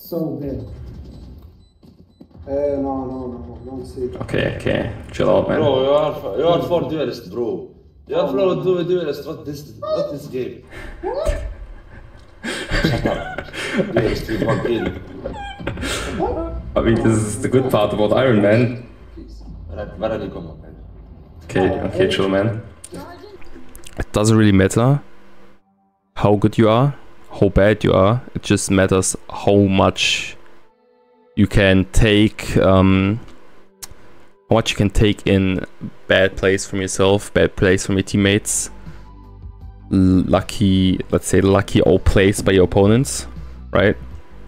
So bad. No, don't say that. Okay, chill out, man. Bro, you are for duelist, bro. You are for duelist. What this game? Shut up. Duelist with one kill. I mean, this is the good part about Iron Man. Where you come, man? Okay, chill, man. It doesn't really matter how good you are, how bad you are. It just matters how much you can take, how much you can take in bad plays from yourself, bad plays from your teammates, lucky, let's say lucky outplays by your opponents, right?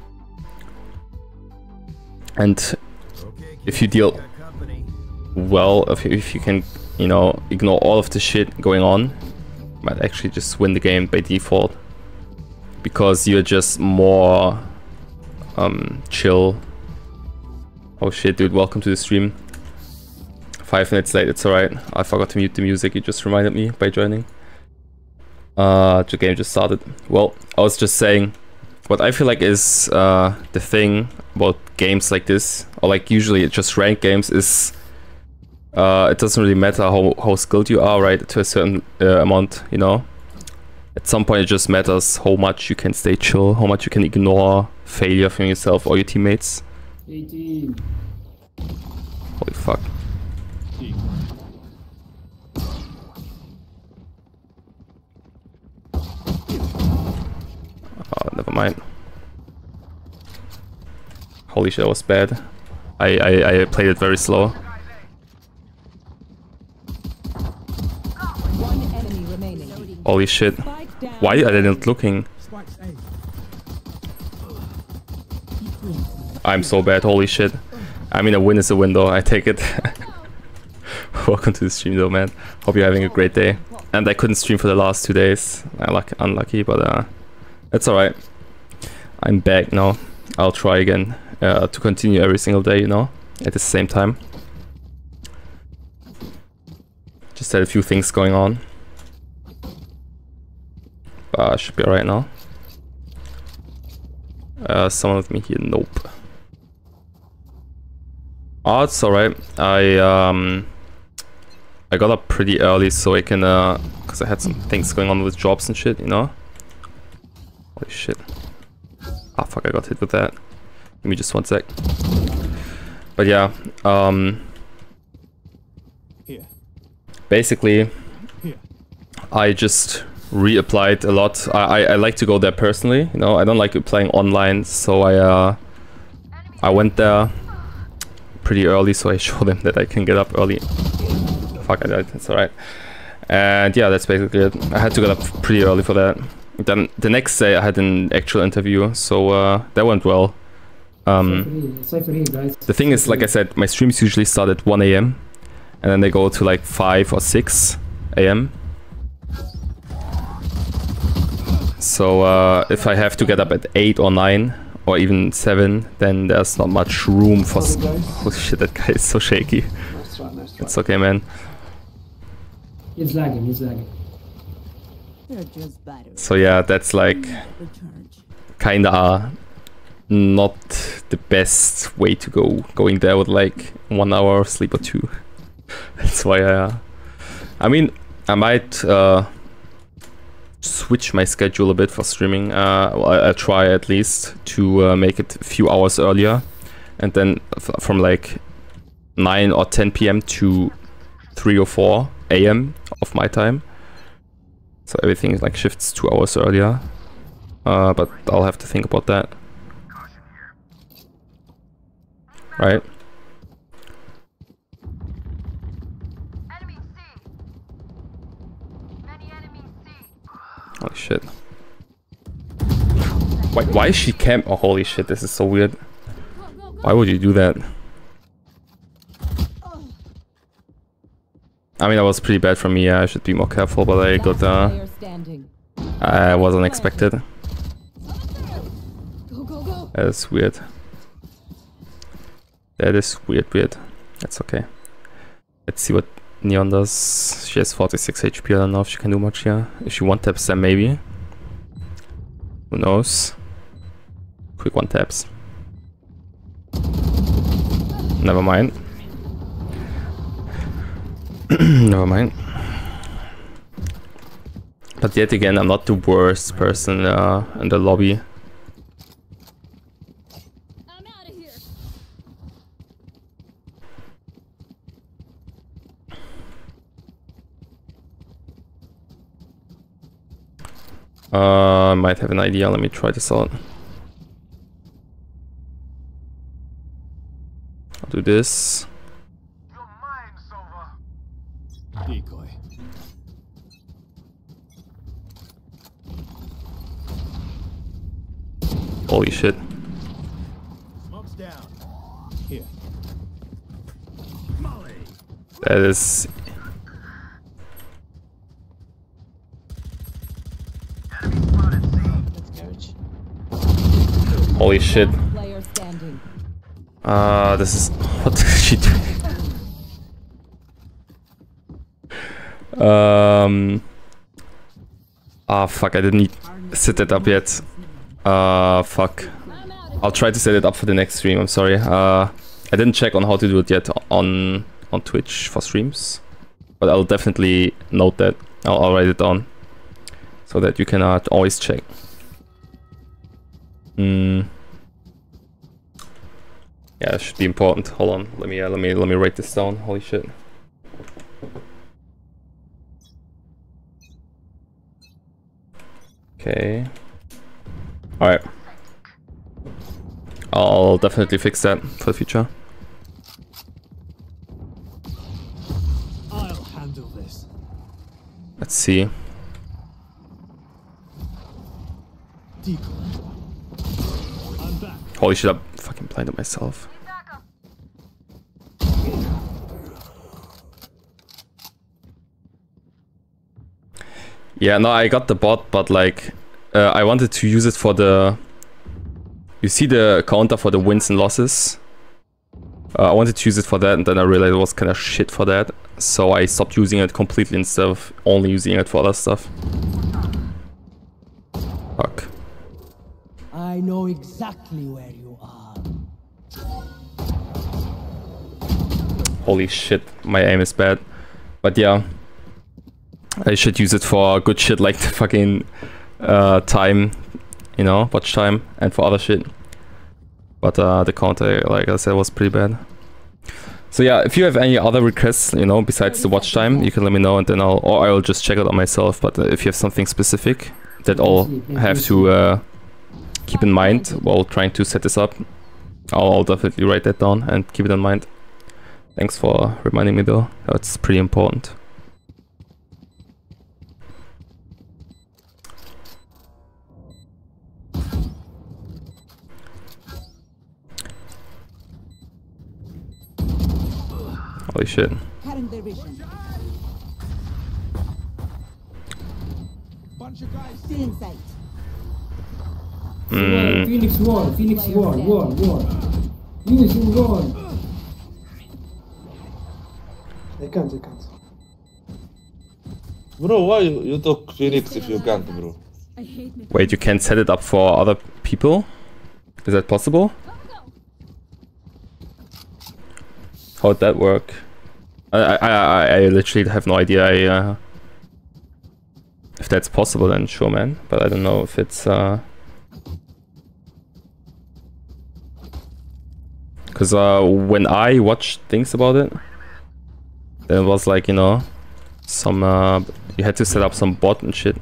And if you deal well, if you can, you know, ignore all of the shit going on, you might actually just win the game by default, because you're just more chill. Oh shit, dude, welcome to the stream. 5 minutes late, it's alright. I forgot to mute the music, you just reminded me by joining. The game just started. Well, I was just saying, what I feel like is the thing about games like this, or like usually just ranked games, is it doesn't really matter how skilled you are, right, to a certain amount, you know? At some point it just matters how much you can stay chill, how much you can ignore failure from yourself or your teammates. 18. Holy fuck. Oh, never mind. Holy shit, that was bad. I played it very slow. One enemy remaining. Holy shit. Why are they not looking? I'm so bad, holy shit. I mean, a win is a win though, I take it. Welcome to the stream though, man. Hope you're having a great day. And I couldn't stream for the last 2 days. Unlucky, but it's alright. I'm back now. I'll try again to continue every single day, you know, at the same time. Just had a few things going on. But should be alright now. Someone with me here? Nope. Oh, it's alright. I got up pretty early so I can, cause I had some things going on with jobs and shit, you know? Holy shit. Ah, fuck, I got hit with that. Give me just 1 sec. But yeah, basically, I just reapplied a lot. I like to go there personally, you know? I don't like playing online, so I went there pretty early, so I showed them that I can get up early. Fuck, I died, it's alright. And yeah, that's basically it. I had to get up pretty early for that. Then the next day I had an actual interview, so that went well. The thing is, like I said, my streams usually start at 1 AM and then they go to like 5 or 6 AM. So if I have to get up at 8 or 9 or even 7, then there's not much room for... Holy shit, that guy is so shaky. Nice try. It's okay, man. He's lagging. So yeah, that's like kinda not the best way to go. Going there with like 1 hour of sleep or 2. That's why I mean, I might switch my schedule a bit for streaming. I'll try at least to make it a few hours earlier, and then from like 9 or 10 PM to 3 or 4 AM of my time. So everything like shifts 2 hours earlier. But I'll have to think about that. Right? Holy shit. Why is she camp? Oh, holy shit, this is so weird. Why would you do that? I mean, that was pretty bad for me. I should be more careful, but I got I was unexpected. That is weird. That is weird. That's okay. Let's see what Neon does. She has 46 HP. I don't know if she can do much here. If she one-taps them, maybe. Who knows? Quick one-taps. Never mind. Never mind. But yet again, I'm not the worst person in the lobby. I'm out of here. I might have an idea. Let me try this out. I'll do this. Decoy. Holy shit. Smoke's down. Here. That is... Holy shit. Player standing. This is... What is she doing? Fuck, I didn't set it up yet. Fuck. I'll try to set it up for the next stream, I'm sorry. I didn't check on how to do it yet on Twitch for streams. But I'll definitely note that. I'll write it down. So that you can always check. Yeah, it should be important. Hold on, let me write this down. Holy shit. Okay. Alright. I'll definitely fix that for the future. I'll handle this. Let's see. Decoy. I'm back. Holy shit, I fucking blinded myself. Yeah, no, I got the bot, but like, I wanted to use it for the... You see the counter for the wins and losses? I wanted to use it for that, and then I realized it was kind of shit for that. So I stopped using it completely instead of only using it for other stuff. Fuck. I know exactly where you are. Holy shit, my aim is bad. But yeah, I should use it for good shit like the fucking time, you know, watch time, and for other shit. But the counter, like I said, was pretty bad. So yeah, if you have any other requests, you know, besides the watch time, you can let me know, and then I'll just check it out myself. But if you have something specific that I'll have to keep in mind while trying to set this up, I'll definitely write that down and keep it in mind. Thanks for reminding me though, that's pretty important. Holy shit. Still in sight. Phoenix wall, Phoenix wall. Phoenix in wall. They can't. Bro, why you took Phoenix if you can't, bro? I hate me. Wait, you can set it up for other people? Is that possible? How'd that work? I literally have no idea. If that's possible, then sure, man. But I don't know if it's because when I watched things about it, then it was like, you know, some you had to set up some bot and shit.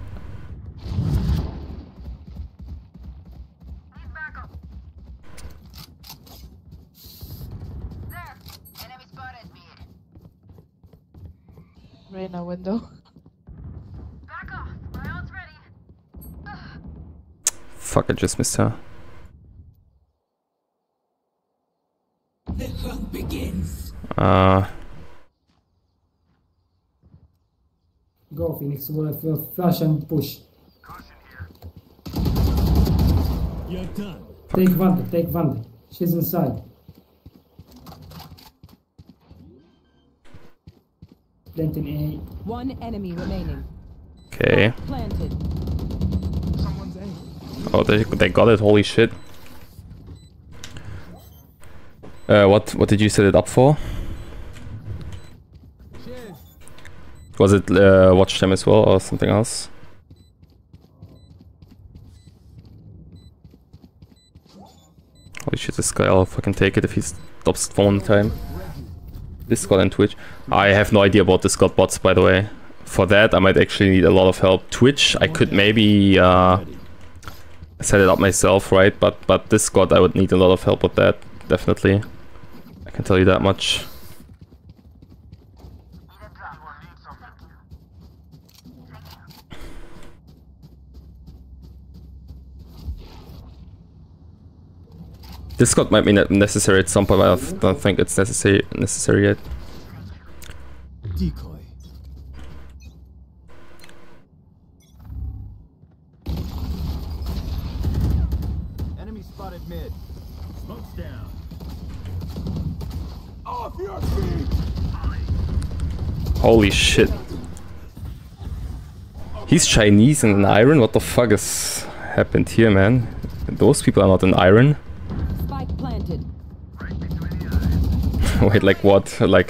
Reyna window. Back off. My ult's ready. Fuck, I just missed her. The hunt begins. Go Phoenix wall, flash and push. You're done. Take Wanda. She's inside. Planting A. One enemy remaining. Okay. Planted. Someone's angry. Oh, they got it. Holy shit. What did you set it up for? Was it watch time as well or something else? Holy shit, this guy, I'll fucking take it if he stops phone time. Discord and Twitch. I have no idea about Discord bots, by the way. For that, I might actually need a lot of help. Twitch, I could maybe set it up myself, right? But Discord, I would need a lot of help with that, definitely. I can tell you that much. Discord might be necessary at some point, but I don't think it's necessary yet. Decoy. Enemy spotted mid. Smoke's down. Off your feet! Holy shit. He's Chinese and an iron? What the fuck has happened here, man? Those people are not an iron. Spike planted. Wait, like what? Like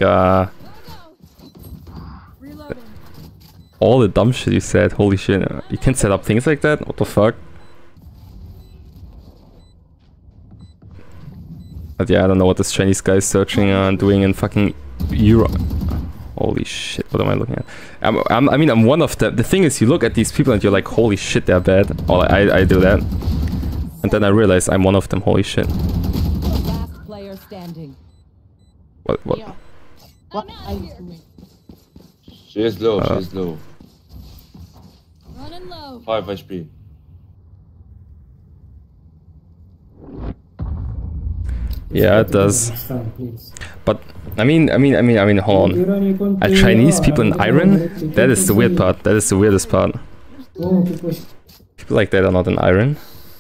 Reloading. all the dumb shit you said. Holy shit. You can set up things like that? What the fuck? But yeah, I don't know what this Chinese guy is searching and doing in fucking Europe. Holy shit, what am I looking at? I mean, I'm one of them. The thing is, you look at these people and you're like, holy shit, they're bad. Or I do that. And then I realize I'm one of them, holy shit. Last player standing. What? What are you doing? She is low, she is low. Running low. 5 HP. Yeah, it does. Stand, please. But I mean, hold on. Are Chinese people in iron? That is the weird part. That is the weirdest part. People like that are not in iron.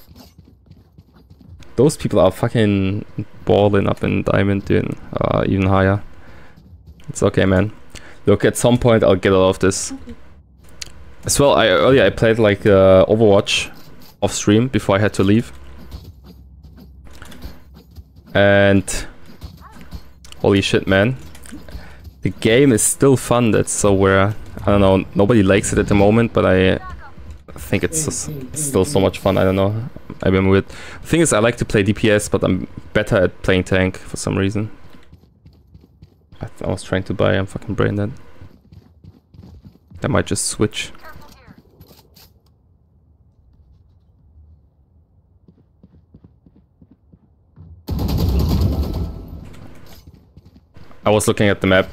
Those people are fucking balling up in diamond, dude. Even higher. It's okay, man. Look, at some point I'll get out of this. As well, earlier I played like Overwatch off stream before I had to leave. And holy shit, man. The game is still fun, that's so weird. I don't know, nobody likes it at the moment, but I think it's still so much fun, I don't know. I've been weird. The thing is, I like to play DPS, but I'm better at playing tank for some reason. I was trying to buy, I'm fucking brain dead. I might just switch. I was looking at the map.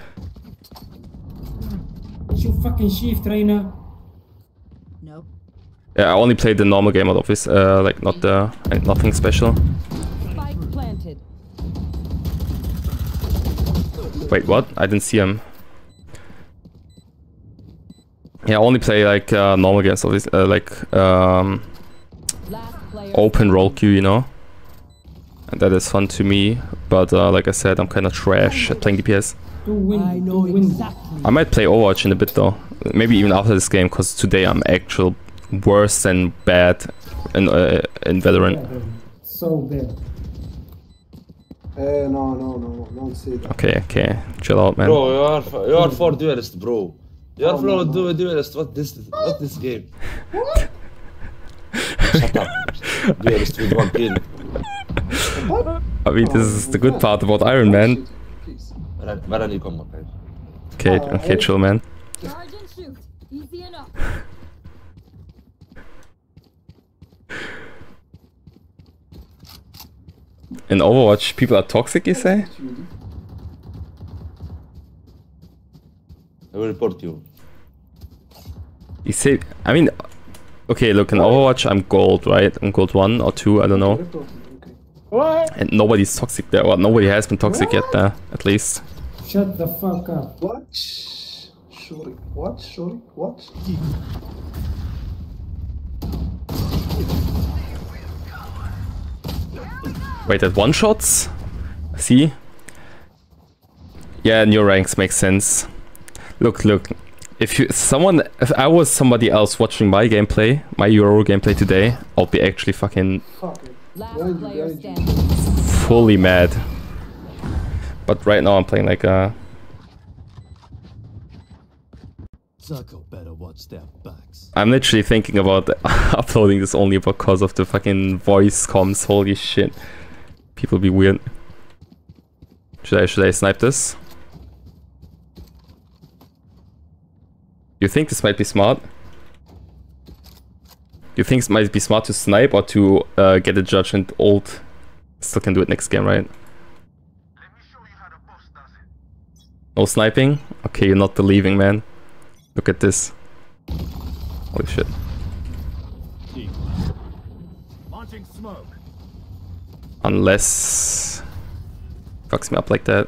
What's your fucking shift, Reina? Nope. Yeah, I only played the normal game out of this, like not the nothing special. Spike planted. Wait, what? I didn't see him. Yeah, I only play like normal games of this, like Last player. open role queue, you know. And that is fun to me, but like I said, I'm kind of trash at playing DPS. I know exactly. I might play Overwatch in a bit though, maybe even after this game, because today I'm actual worse than bad in Valorant. So bad. No, don't say that. Okay, chill out, man. Bro, you are for duelist, bro. You are for duelist. What this game? Shut up. Duelist with 1 kill. I mean, this is the good part about Iron Man. Maran, you come back. Okay, chill, man. Charge and shoot. Easy enough. In Overwatch, people are toxic, you say? I will report you. You say, I mean, okay, look, in Overwatch I'm gold, right? I'm gold 1 or 2, I don't know. What? And nobody's toxic there, or nobody has been toxic yet there, at least. Shut the fuck up. What? Sorry. What? Sorry. What? Wait, at one shots? See? Yeah, new ranks makes sense. Look. If I was somebody else watching my gameplay, my Euro gameplay today, I'll be actually fucking Fuck it. Last Behind you, player behind you. standing. fully mad. But right now I'm playing like Zucko better watch their backs. I'm literally thinking about uploading this only because of the fucking voice comms. Holy shit. People be weird. Should I snipe this? You think this might be smart? You think it might be smart to snipe or to get a judgment ult? Still can do it next game, right? No sniping? Okay, you're not believing, man. Look at this. Holy shit. Launching smoke. Unless... fucks me up like that.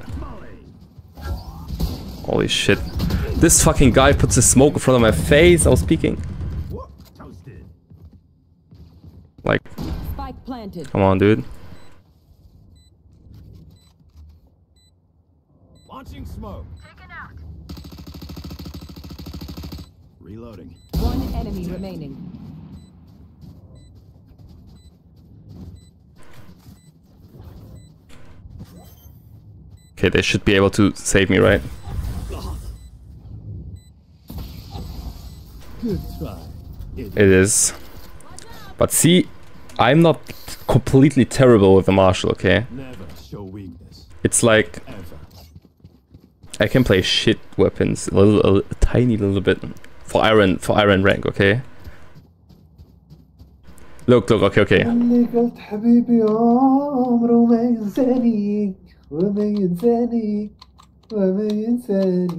Holy shit. This fucking guy puts a smoke in front of my face. I was peeking. Toasted. Like, Spike planted. come on, dude. Launching smoke. Taken out. Reloading. One enemy remaining. Okay, they should be able to save me, right? Good try. It is. But see, I'm not completely terrible with the Marshall, okay? Never show weakness. It's like Ever. I can play shit weapons a tiny little bit for iron rank, okay? Look, okay. اللي قلت حبيبي عمره ما ينساني وما ينساني وما ينساني.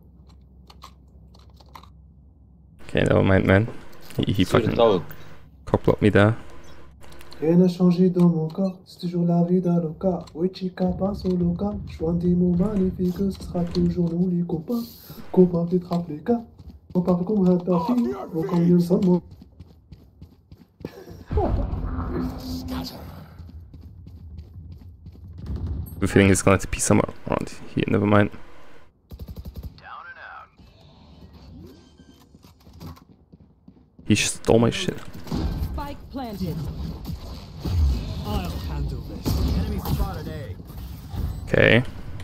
Okay, never mind, man. He fucking cockblocked me there. Rien n'a changé dans mon cas, c'est toujours la vie d'Aloca. Oui, chica passe au loca. Choix des mots magnifiques, ce sera toujours nous les copains. Copains peut rappeler cas. On parle comme un tapis, on combien ça de mots. The feeling is going to be somewhere around here, never mind. Down and out. He stole my shit. Spike planted. I'll handle this. Enemy spotted A. Okay.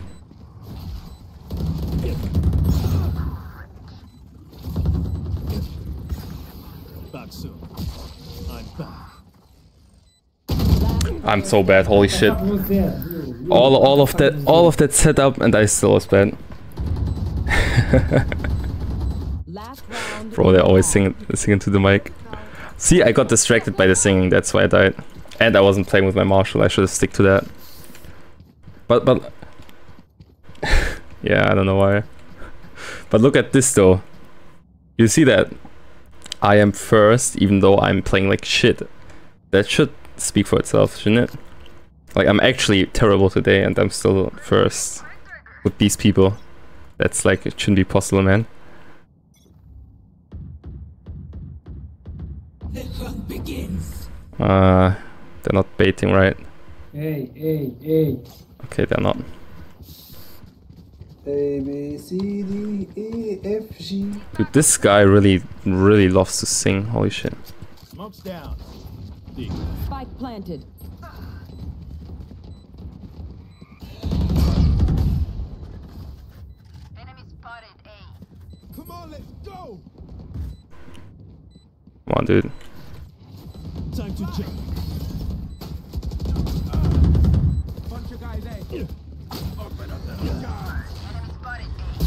Back soon. I'm back. I'm so bad, holy shit. All of that setup and I still was bad. Last round. Bro, they're always singing to the mic. See, I got distracted by the singing, that's why I died. And I wasn't playing with my Marshall, I should have stick to that. But yeah, I don't know why. But look at this though. You see that? I am first, even though I'm playing like shit. That should speak for itself, shouldn't it? Like, I'm actually terrible today and I'm still first with these people. That's like, it shouldn't be possible, man. The hunt begins. They're not baiting, right? Hey. Okay, they're not. A, B, C, D, E, F, G. Dude, this guy really loves to sing. Holy shit. Smoke's down. D. Spike planted. Enemy spotted A. Come on, let's go. Come on, dude. Time to jump. Bunch of guys A. Open up the sky. Enemy spotted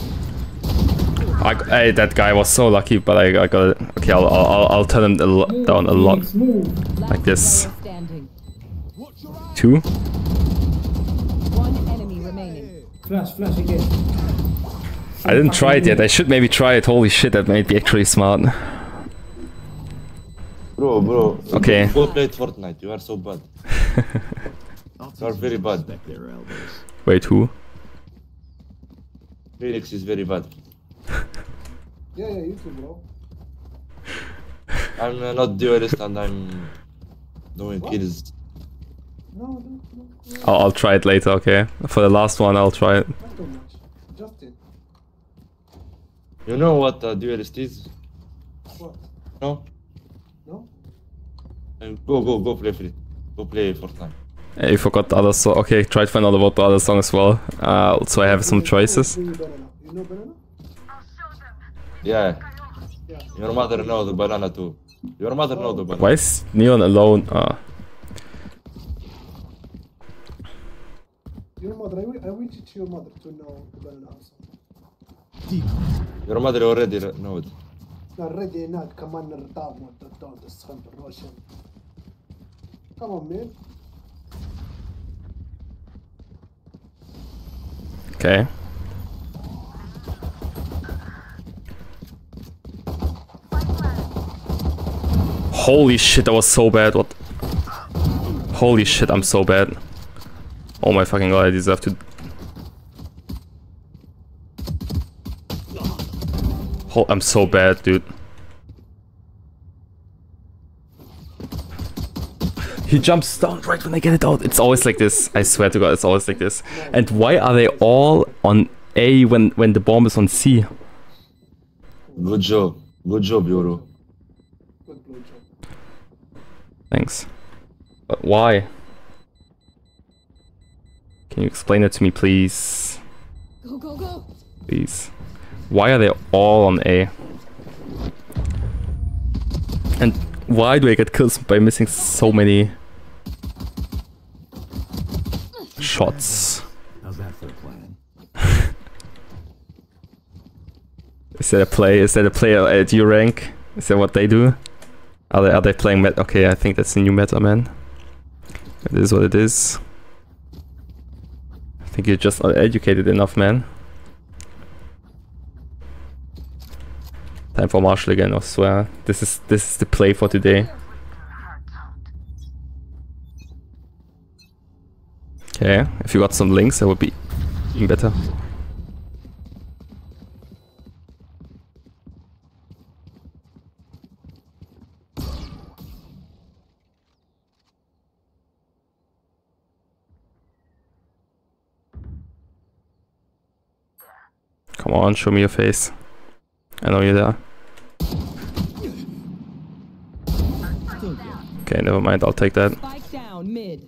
Hey, that guy was so lucky, but I got it. Okay, I'll turn him down a lot. Like this. Player standing. 2. One enemy remaining. Flash again. I didn't try it yet. I should maybe try it. Holy shit, that might be actually smart. Bro. Okay. Go play Fortnite. You are so bad. You are very bad. Respect their elbows. Wait, who? Phoenix is very bad. Yeah, you too, bro. I'm not duelist and I'm doing kills. No, I'll try it later, okay? For the last one, I'll try it. not too much. Just it. You know what a duelist is? What? No? No? Go play free. Go play Fortnite. I forgot the other song. Okay, try to find out about the other song as well. So I have some choices. You know banana? Yeah. Your mother knows the banana too. Your mother knows the banana. Why is Neon alone? Your mother, I will teach your mother to know the banana also. Your mother already knows. Already not كمان نرتاح ونتطور السخن بالروشن. Come on, man. Okay. Holy shit, that was so bad. What? Holy shit, I'm so bad. Oh my fucking god, I deserve to... Oh, I'm so bad, dude. He jumps down right when I get it out. It's always like this. I swear to god, it's always like this. And why are they all on A when the bomb is on C? Good job. Good job, Yoro. Thanks. But why? Can you explain it to me, please? Go, go, go. Please. Why are they all on A? And why do I get kills by missing so many shots? How's that for a plan? Is that a play? Is that a player at your rank? Is that what they do? Are they playing meta? Okay, I think that's the new meta, man. It is what it is. I think you're just not educated enough, man. Time for Marshall again, I swear. This is the play for today. Okay, if you got some links, that would be even better. Come on, show me your face. I know you're there. Okay, never mind, I'll take that. Spike down mid.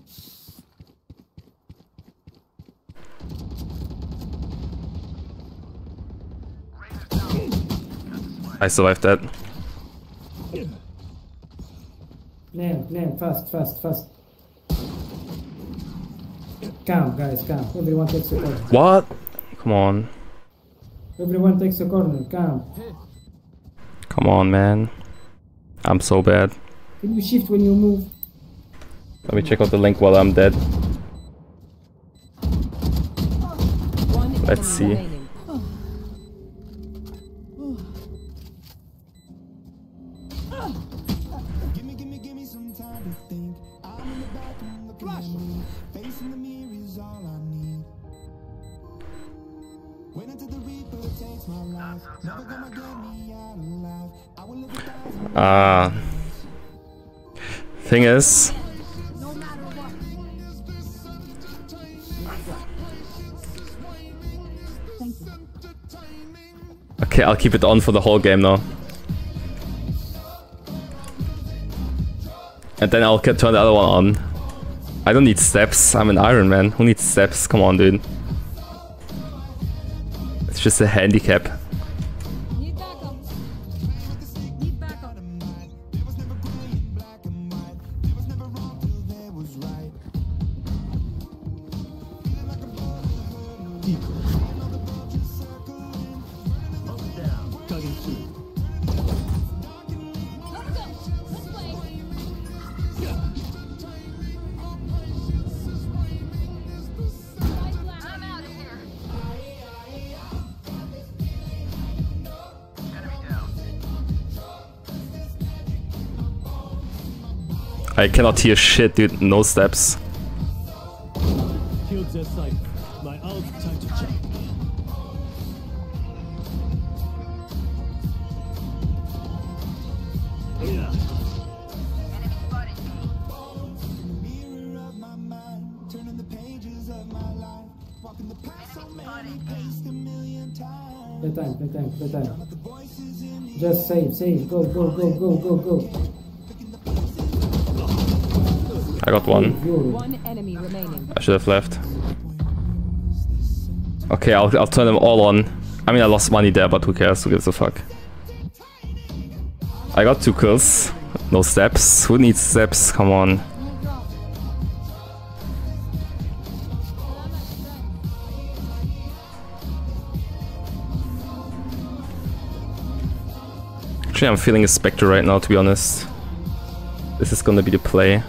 I survived that. Plan, fast. Calm, guys, calm. Everyone takes a corner. What? Come on. Everyone takes a corner, calm. Come on, man. I'm so bad. Can you shift when you move? Let me check out the link while I'm dead. Let's see. Remaining. Give me some time to think. I'm in the bathroom looking at me. Facing the mirror is all I need. Wait until the reaper takes my life. Never gonna get me out alive. I will live 1,000 Thing is, okay, I'll keep it on for the whole game now. And then I'll turn the other one on. I don't need steps, I'm an Iron Man. Who needs steps? Come on, dude. It's just a handicap. Need backup. Need backup. There was never gray and black and white. There was never wrong till there was right. Feeling like a bullet deeper. Another vulture circling. Up and down. Tugging through. Let's go. Let's play. I'm out of here. I cannot hear shit, dude. No steps. Killed their sniper. My ult, time to check. Yeah. Mirror of my mind. Turning the pages of my life. Walking the path so many paced a million times. Play time. The voices in the Just save. Go. I got one. One enemy remaining. I should have left. Okay, I'll turn them all on. I mean, I lost money there, but who cares? Who gives a fuck? I got 2 kills. No steps. Who needs steps? Come on. Actually, I'm feeling a Spectre right now, to be honest. This is gonna be the play.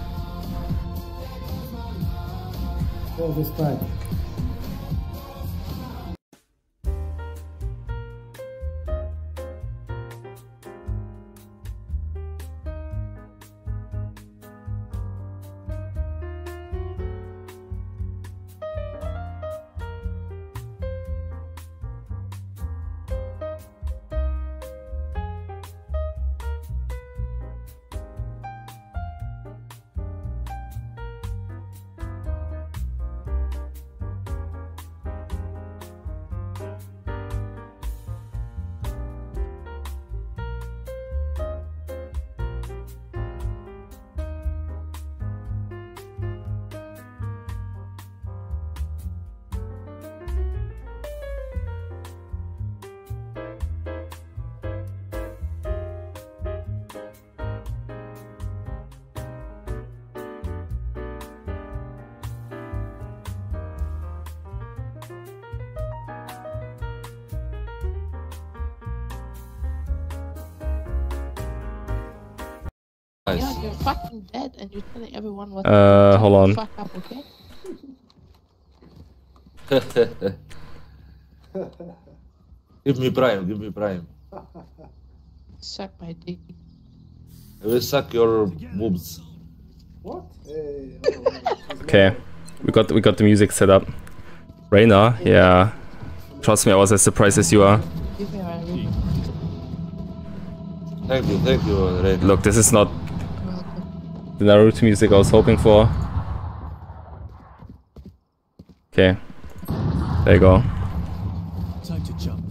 Hold this back. Nice. You're fucking dead and you're telling everyone what Hold on. fuck up, okay? Give me prime, give me prime. Suck my dick. I will suck your boobs. What? Hey, Okay, we got the music set up. Reyna, yeah. Trust me, I was as surprised as you are. Give me a ring. Thank you, Red. Look, this is not the Naruto music I was hoping for. Okay, there you go. Time to jump.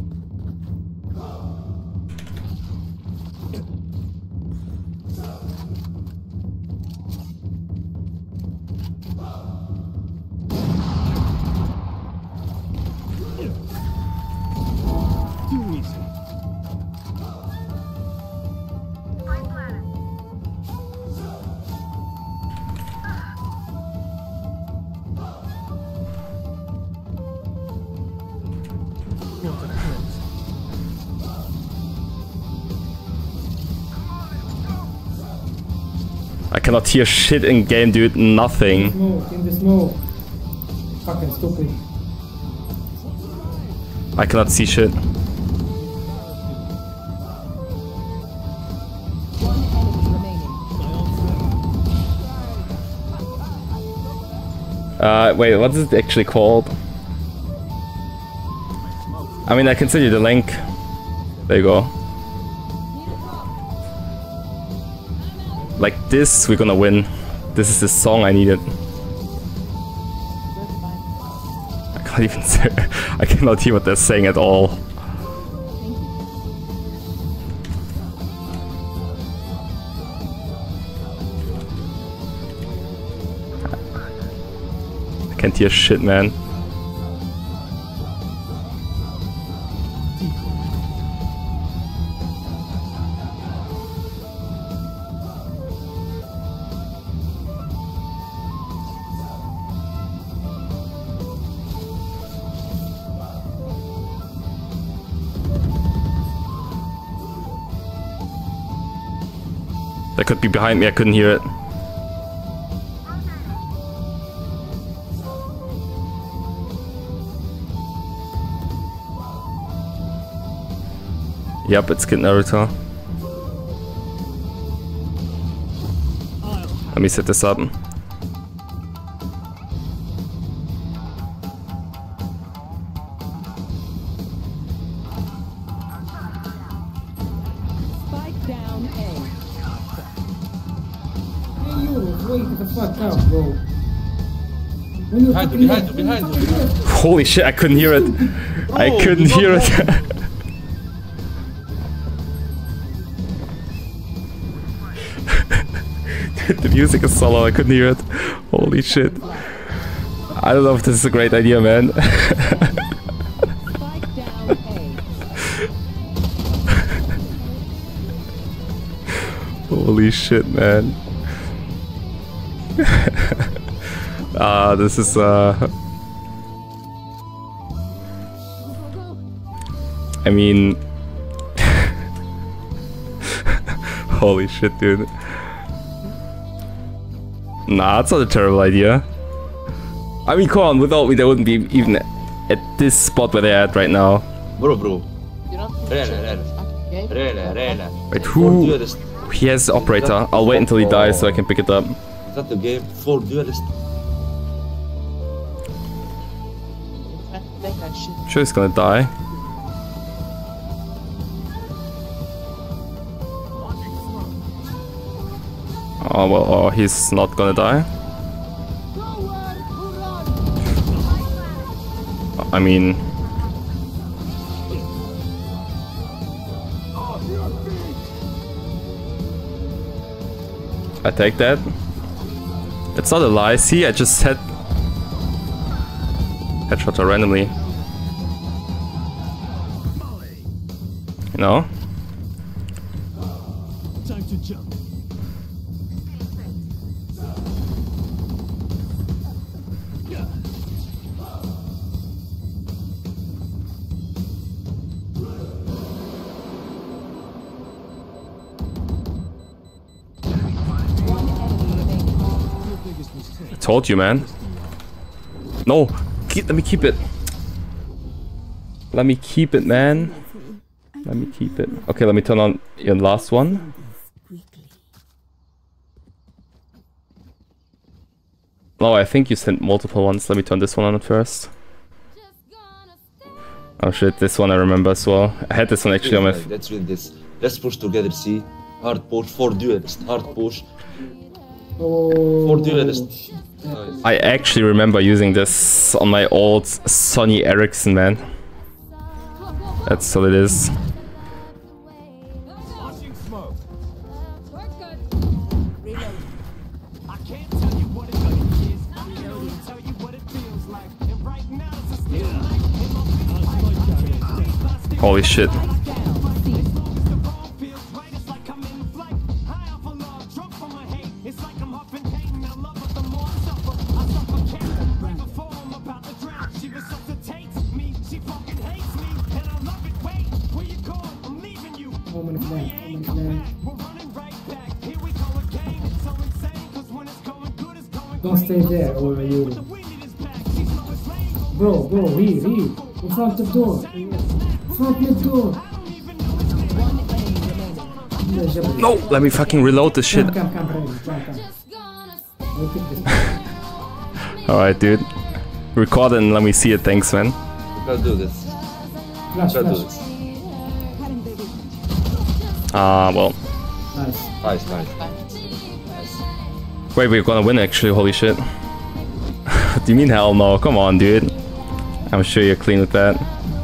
Too easy. What a cleanse. I cannot hear shit in game, dude. Nothing. Smoke, in the smoke. Fucking stupid. I cannot see shit. One enemy remaining. Wait, what is it actually called? I mean, I can send you the link. There you go. Like this, we're gonna win. This is the song I needed. I can't even say. I cannot hear what they're saying at all. I can't hear shit, man. That could be behind me, I couldn't hear it. Yep, it's Kid Naruto. Let me set this up. Spike down A. Hey, you, wake the fuck up, bro. When you Behind you, fucking behind you, behind you. Holy shit, I couldn't hear it. I couldn't hear it. The music is so loud, I couldn't hear it. Holy shit. I don't know if this is a great idea, man. Spike down A. Holy shit, man. This is I mean holy shit, dude. Nah, it's not a terrible idea. I mean, come on, without me they wouldn't be even at this spot where they're at right now. Bro. You don't think Rena, it's a Rena. fucking game? Rena. Wait, For who? duelist. He has the operator. I'll wait until he dies so I can pick it up. Is that the game? For duelist. I think I should. Sure he's gonna die. Oh well, oh, he's not gonna die. I mean... I take that. It's not a lie, see, I just had... headshot her randomly. You know? Time to jump. I told you, man. No! Let me keep it! Let me keep it, man. Let me keep it. Okay, let me turn on your last one. Oh, I think you sent multiple ones. Let me turn this one on first. Oh shit, this one I remember as well. I had this one actually on my... Let's win this. Let's push together, see? Hard push for duelist. Hard push. Oh, For duelist. Nice. I actually remember using this on my old Sony Ericsson, man. That's all it is. Launching smoke. I can't tell you what it really is. I can only tell you what it feels like. And right now it's a still night. Holy shit. Moment of man. Don't stay there, or you. Bro, here. In front of the door. Front the door. No! Let me fucking reload this shit. Come, Brandon. We'll pick this. Alright, dude. Record it and let me see it, thanks, man. We can do this. Flash. We can do this. Well. Nice. Nice. Wait, we're gonna win actually, holy shit. What do you mean hell no? Come on, dude. I'm sure you're clean with that.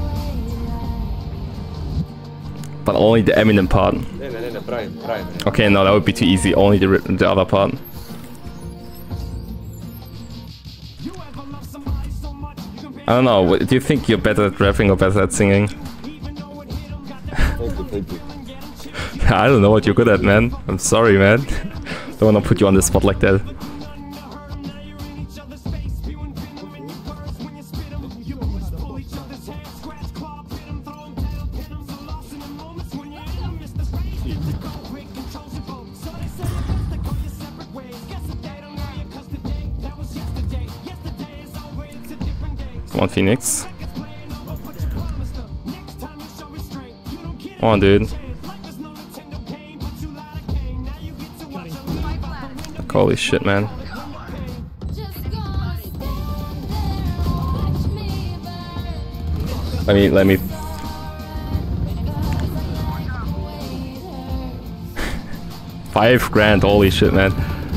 But only the Eminem part. No, Brian. Okay, no, that would be too easy. Only the other part. I don't know, do you think you're better at rapping or better at singing? Thank you. I don't know what you're good at, man. I'm sorry, man. Don't wanna put you on the spot like that. Come on, Phoenix. Come on, dude. Holy shit, man. Let me. $5,000, holy shit, man.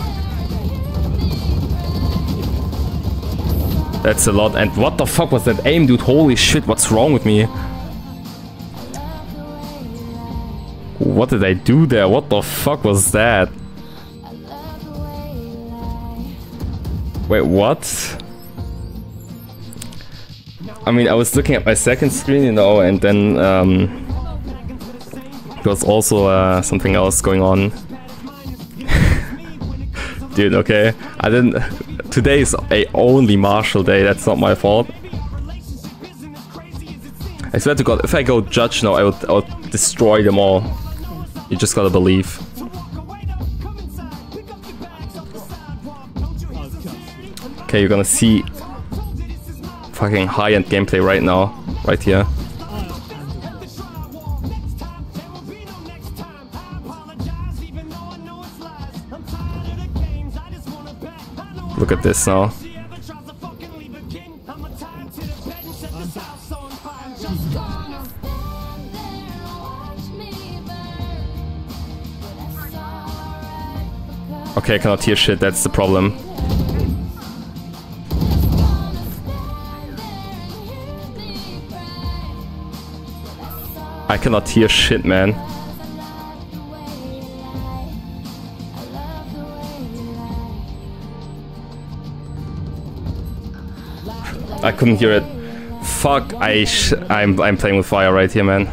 That's a lot. And what the fuck was that aim, dude? Holy shit, what's wrong with me? What did I do there? What the fuck was that? Wait, what? I mean, I was looking at my second screen, you know, and then there was also something else going on. Dude, okay, I didn't. Today is a only Marshall day. That's not my fault. I swear to God, if I go judge now, I would destroy them all. You just gotta believe. Okay, you're gonna see fucking high-end gameplay right now, right here. Look at this now. Okay, I cannot hear shit, that's the problem. I cannot hear shit, man. I couldn't hear it. Fuck, I'm playing with fire right here, man.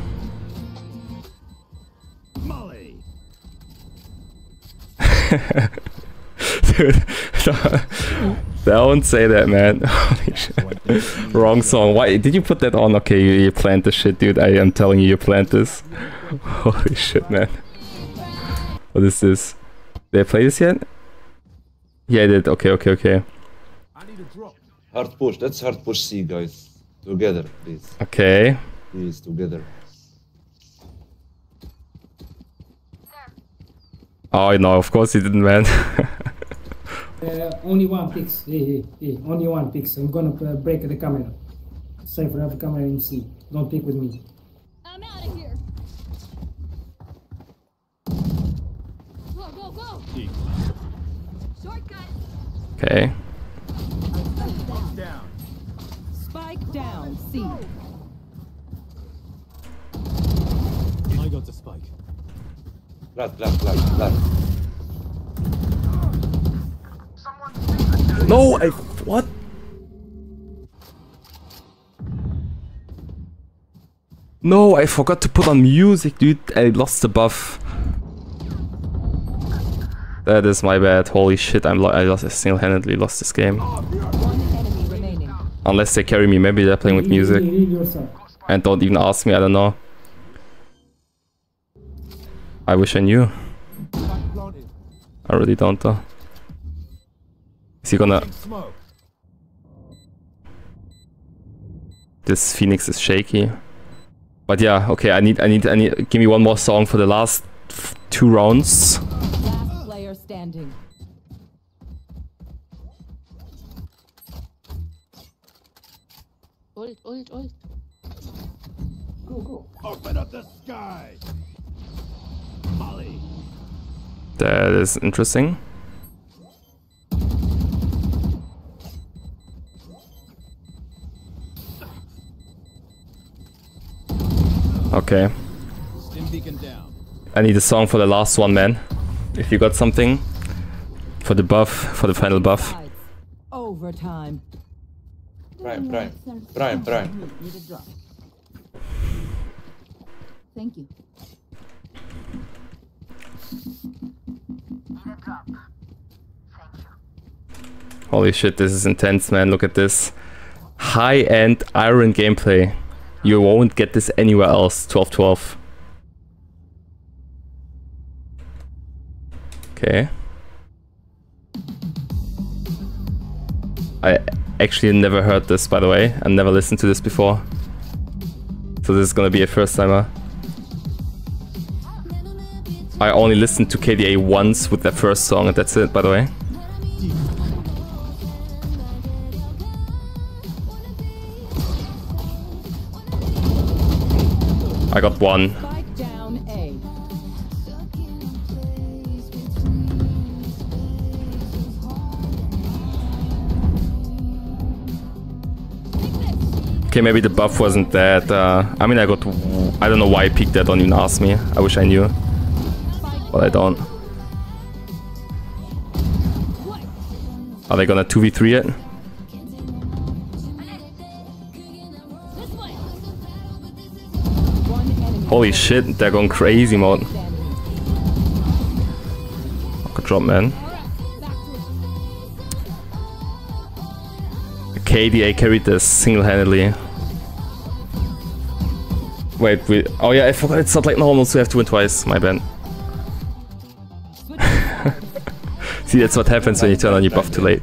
Dude, don't say that, man. Holy shit. Wrong song. Why did you put that on? Okay, you planned this shit, dude. I am telling you, you planned this. Holy shit, man. What is this? Did I play this yet? Yeah, I did. Okay, okay, okay. Hard push. That's hard push C, guys. Together, please. Okay. Please, together. Oh no, of course he didn't, man. Only one picks. Hey, only one picks. I'm gonna break the camera. Cypher, have the camera in C. Don't pick with me. I'm out of here. Go, go, go. Shortcut. Okay. Spike down. C. I got the spike. Flat. No, what? No, I forgot to put on music, dude. I lost the buff. That is my bad. Holy shit, I single-handedly lost this game. Unless they carry me, maybe they're playing with music. And don't even ask me, I don't know. I wish I knew. I really don't though. Is he gonna... This Phoenix is shaky. But yeah, okay, I need, give me one more song for the last 2 rounds. Last player standing. Ult. Go. Open up the sky. Molly. That is interesting. Okay. I need a song for the last one, man. If you got something for the buff, for the final buff. Overtime. Prime. Thank you. Holy shit, this is intense, man. Look at this. High-end iron gameplay. You won't get this anywhere else. 12-12. Okay. I actually never heard this, by the way. I never listened to this before. So this is gonna be a first timer. I only listened to KDA once with their first song, and that's it, by the way. I got one. Spike down A. Okay, maybe the buff wasn't that. I mean, I don't know why I picked that, don't even ask me. I wish I knew. But I don't. Are they gonna 2v3 it? One enemy. Holy shit, they're going crazy mode. Good drop, man. KDA carried this single-handedly. Wait, oh yeah, I forgot it's not like normal, so you have to win twice. My bad. See, that's what happens when you turn on your buff too late.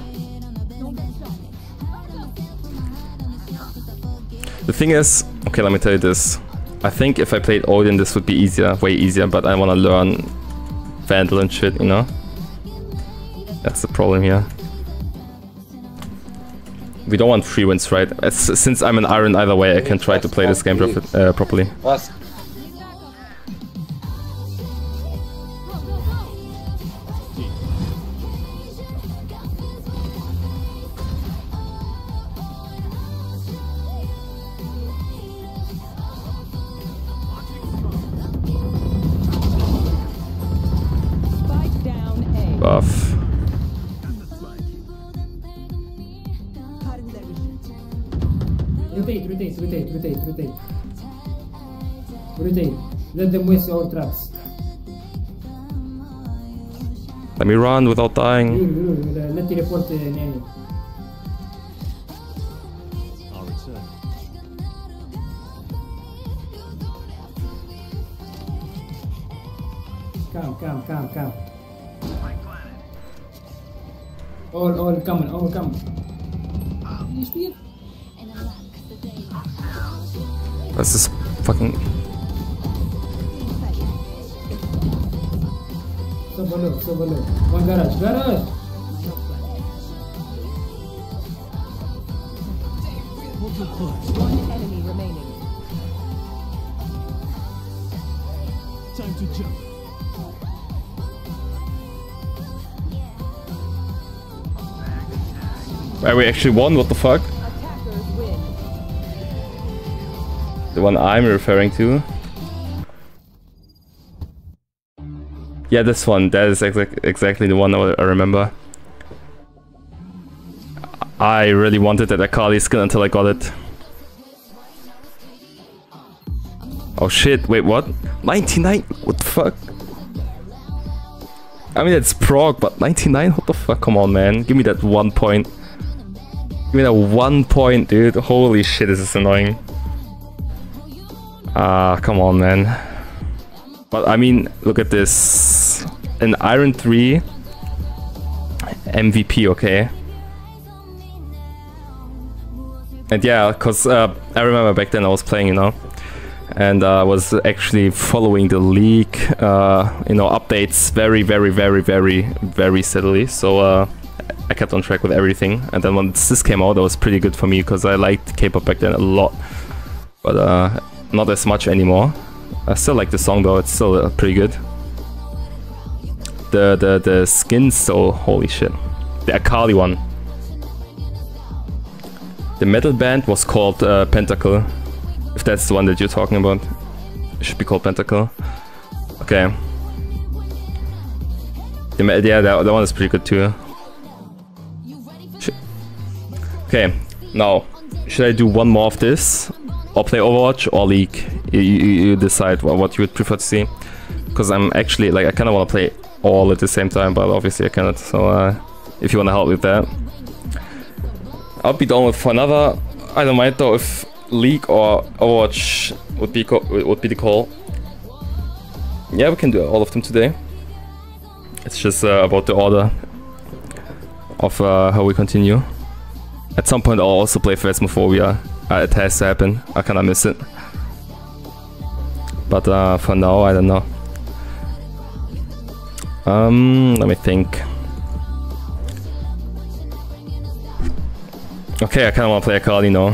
The thing is, okay, let me tell you this. I think if I played Odin, this would be easier, way easier, but I want to learn Vandal and shit, you know? That's the problem here. We don't want 3 wins, right? Since I'm an Iron either way, I can try to play this game properly. Pass. Spike down A. Buff. Rotate. Rotate. Let them waste our traps. Let me run without dying. Let the report Nanny. I'll return. Come. All come. You still? That's this fucking... So below. One garage. One enemy remaining. Time to jump. We actually won, what the fuck? Attackers win. The one I'm referring to. Yeah, this one. That is exactly the one I remember. I really wanted that Akali skin until I got it. Oh shit, wait, what? 99? What the fuck? I mean, it's prog, but 99? What the fuck? Come on, man. Give me that 1 point. Give me that 1 point, dude. Holy shit, this is annoying. Come on, man. But I mean, look at this. An Iron 3 MVP, okay. And yeah, cause I remember back then I was playing, you know, and I was actually following the league, you know, updates very steadily. So I kept on track with everything. And then when this came out, that was pretty good for me because I liked K-pop back then a lot, but not as much anymore. I still like the song though; it's still pretty good. The skins, though, holy shit. The Akali one. The metal band was called Pentacle. If that's the one that you're talking about, it should be called Pentacle. Okay. Yeah, that one is pretty good too. Okay, now should I do one more of this, or play Overwatch or League? You decide what you would prefer to see. Because I'm actually like I kind of want to play all at the same time, but obviously I cannot. So if you want to help with that, I'll be down with for another. I don't mind though if League or Overwatch would be the call. Yeah, we can do all of them today. It's just about the order of how we continue. At some point I'll also play Phasmophobia. It has to happen. I kinda miss it. But for now, I don't know. Let me think. Okay, I kinda wanna play Akali now.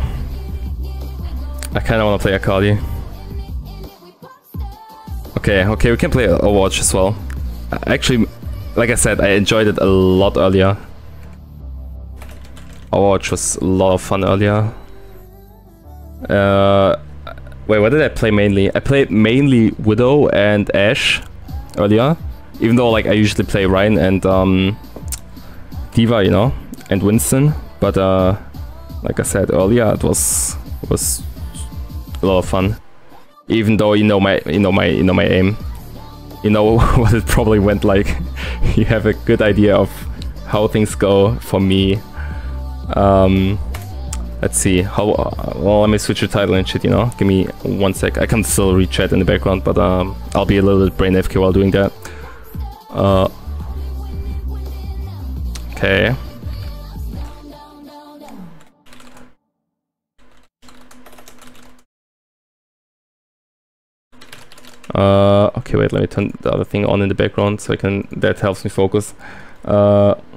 Okay, we can play Overwatch as well. Actually, like I said, I enjoyed it a lot earlier. Overwatch was a lot of fun earlier. Wait, what did I play mainly? I played mainly Widow and Ashe earlier. Even though like I usually play Ryan and D.Va, you know, and Winston. But like I said earlier, it was a lot of fun. Even though you know my aim, you know what it probably went like. You have a good idea of how things go for me. Let's see how. Well, let me switch the title and shit. You know, give me 1 sec. I can still read chat in the background, but I'll be a little bit brain AFK while doing that. Okay. Okay, wait, let me turn the other thing on in the background so I can, that helps me focus.